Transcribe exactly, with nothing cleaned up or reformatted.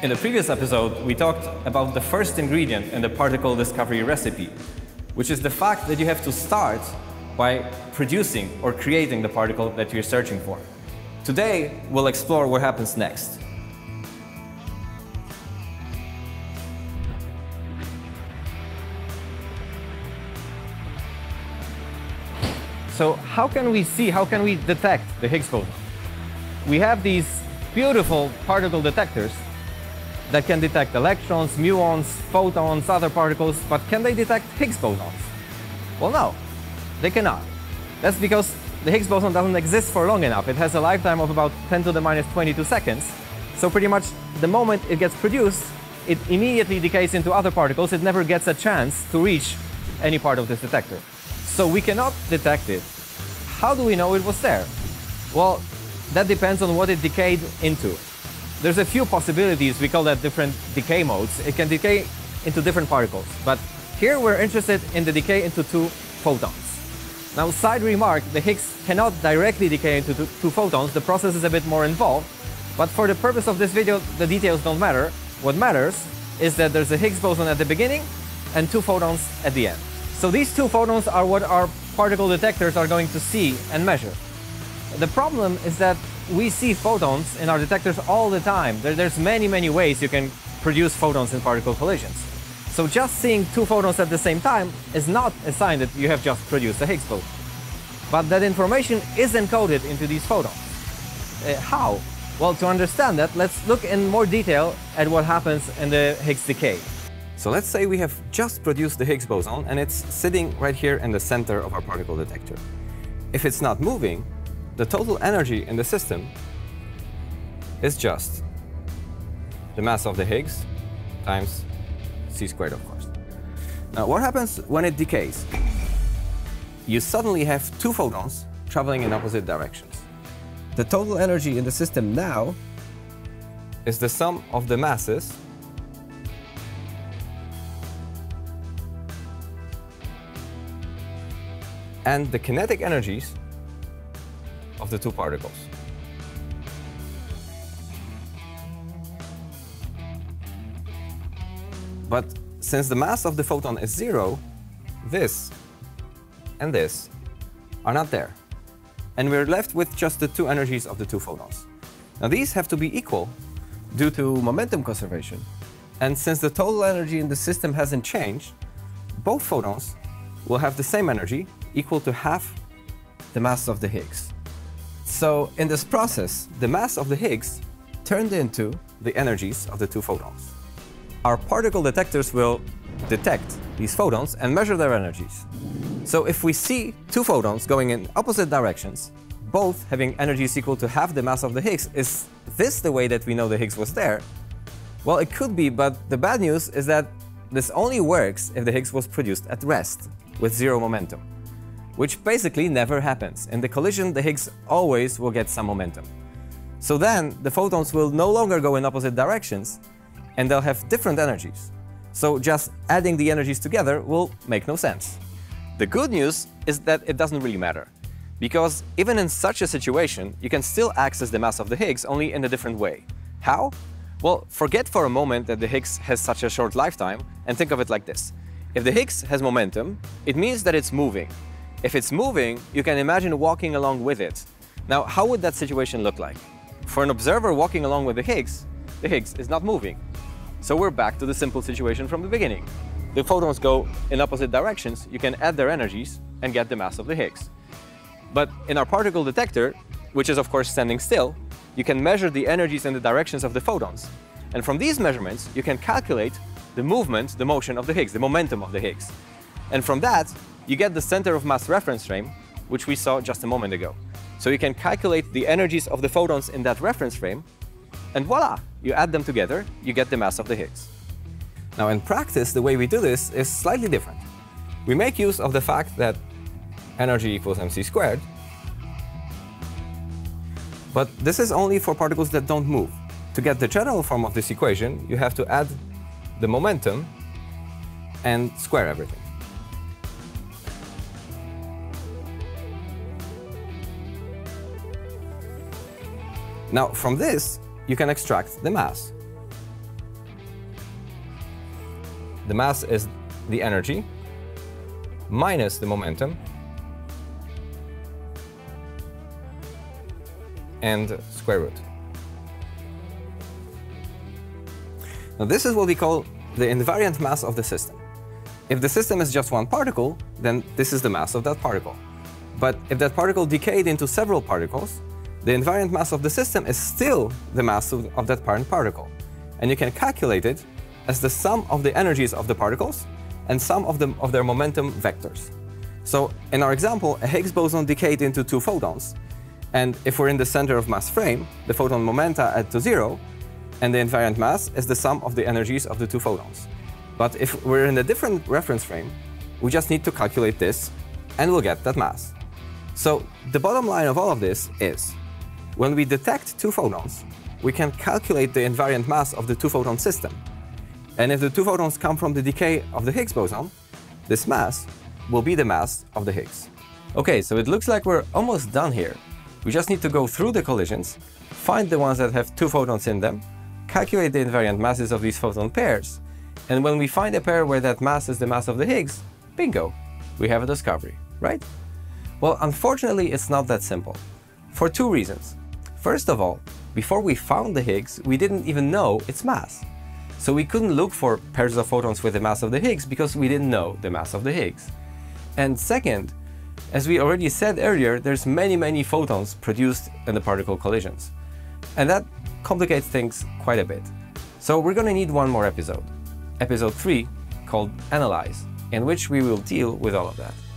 In the previous episode, we talked about the first ingredient in the particle discovery recipe, which is the fact that you have to start by producing or creating the particle that you're searching for. Today, we'll explore what happens next. So how can we see, how can we detect the Higgs boson? We have these beautiful particle detectors that can detect electrons, muons, photons, other particles, but can they detect Higgs bosons? Well, no, they cannot. That's because the Higgs boson doesn't exist for long enough. It has a lifetime of about ten to the minus twenty-two seconds. So pretty much the moment it gets produced, it immediately decays into other particles. It never gets a chance to reach any part of this detector. So we cannot detect it. How do we know it was there? Well, that depends on what it decayed into. There's a few possibilities. We call that different decay modes. It can decay into different particles, but here we're interested in the decay into two photons. Now, side remark, the Higgs cannot directly decay into two, two photons. The process is a bit more involved, but for the purpose of this video, the details don't matter. What matters is that there's a Higgs boson at the beginning and two photons at the end. So these two photons are what our particle detectors are going to see and measure. The problem is that we see photons in our detectors all the time. There, there's many, many ways you can produce photons in particle collisions. So just seeing two photons at the same time is not a sign that you have just produced a Higgs boson. But that information is encoded into these photons. Uh, how? Well, to understand that, let's look in more detail at what happens in the Higgs decay. So let's say we have just produced the Higgs boson and it's sitting right here in the center of our particle detector. If it's not moving, the total energy in the system is just the mass of the Higgs times c squared, of course. Now, what happens when it decays? You suddenly have two photons traveling in opposite directions. The total energy in the system now is the sum of the masses and the kinetic energies of the two particles. But since the mass of the photon is zero, this and this are not there. And we're left with just the two energies of the two photons. Now these have to be equal due to momentum conservation. And since the total energy in the system hasn't changed, both photons will have the same energy, equal to half the mass of the Higgs. So in this process, the mass of the Higgs turned into the energies of the two photons. Our particle detectors will detect these photons and measure their energies. So if we see two photons going in opposite directions, both having energies equal to half the mass of the Higgs, is this the way that we know the Higgs was there? Well, it could be, but the bad news is that this only works if the Higgs was produced at rest, with zero momentum, which basically never happens. In the collision, the Higgs always will get some momentum. So then, the photons will no longer go in opposite directions, and they'll have different energies. So just adding the energies together will make no sense. The good news is that it doesn't really matter, because even in such a situation, you can still access the mass of the Higgs, only in a different way. How? Well, forget for a moment that the Higgs has such a short lifetime, and think of it like this. If the Higgs has momentum, it means that it's moving. If it's moving, you can imagine walking along with it. Now, how would that situation look like? For an observer walking along with the Higgs, the Higgs is not moving. So we're back to the simple situation from the beginning. The photons go in opposite directions, you can add their energies and get the mass of the Higgs. But in our particle detector, which is of course standing still, you can measure the energies and the directions of the photons. And from these measurements, you can calculate the movement, the motion of the Higgs, the momentum of the Higgs. And from that, you get the center of mass reference frame, which we saw just a moment ago. So you can calculate the energies of the photons in that reference frame, and voila, you add them together, you get the mass of the Higgs. Now in practice, the way we do this is slightly different. We make use of the fact that energy equals mc squared, but this is only for particles that don't move. To get the general form of this equation, you have to add the momentum and square everything. Now, from this, you can extract the mass. the mass is the energy minus the momentum and square root. Now this is what we call the invariant mass of the system. If the system is just one particle, then this is the mass of that particle. But if that particle decayed into several particles, the invariant mass of the system is still the mass of, of that parent particle. And you can calculate it as the sum of the energies of the particles and sum of, the, of their momentum vectors. So in our example, a Higgs boson decayed into two photons. And if we're in the center of mass frame, the photon momenta add to zero, and the invariant mass is the sum of the energies of the two photons. But if we're in a different reference frame, we just need to calculate this, and we'll get that mass. So the bottom line of all of this is, when we detect two photons, we can calculate the invariant mass of the two-photon system. And if the two photons come from the decay of the Higgs boson, this mass will be the mass of the Higgs. Okay, so it looks like we're almost done here. We just need to go through the collisions, find the ones that have two photons in them, calculate the invariant masses of these photon pairs, and when we find a pair where that mass is the mass of the Higgs, bingo, we have a discovery, right? Well, unfortunately, it's not that simple, for two reasons. First of all, before we found the Higgs, we didn't even know its mass. So we couldn't look for pairs of photons with the mass of the Higgs because we didn't know the mass of the Higgs. And second, as we already said earlier, there's many, many photons produced in the particle collisions. And that complicates things quite a bit. So we're going to need one more episode, episode three, called Analyze, in which we will deal with all of that.